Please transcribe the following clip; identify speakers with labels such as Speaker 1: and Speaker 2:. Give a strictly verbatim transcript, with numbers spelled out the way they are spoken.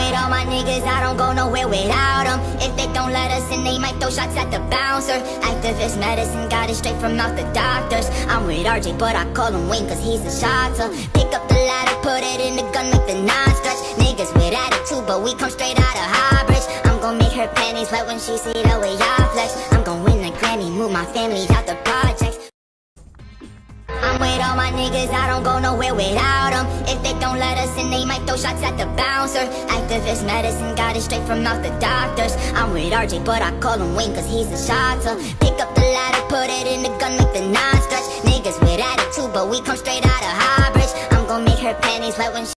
Speaker 1: with all my niggas, I don't go nowhere without them. If they don't let us in, they might throw shots at the bouncer. Activist medicine, got it straight from out the doctors. I'm with R J, but I call him Wayne, cause he's a shotter. Pick up the ladder, put it in the gun, make the nine stretch. Niggas with attitude, but we come straight out of Highbridge. I'm gon' make her panties wet when she see the way I flex. I'm gon' win the Grammy, move my family out the projects. I'm with all my niggas, I don't go nowhere without them. If they don't let us in, they might throw shots at the bouncer. Activist medicine, got it straight from out the doctors. I'm with R J, but I call him Wayne, cause he's a shotter. Pick up the ladder, put it in the gun, make the nine stretch. Niggas with attitude, but we come straight out of Highbridge. I'm gon' make her panties wet when she